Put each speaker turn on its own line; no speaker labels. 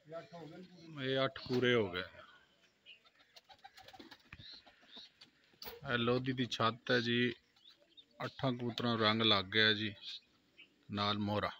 ये 8 पूरे हो गए। लोधी की छत है जी, 8 कबूतरों रंग लग गया जी, नाल मोहरा।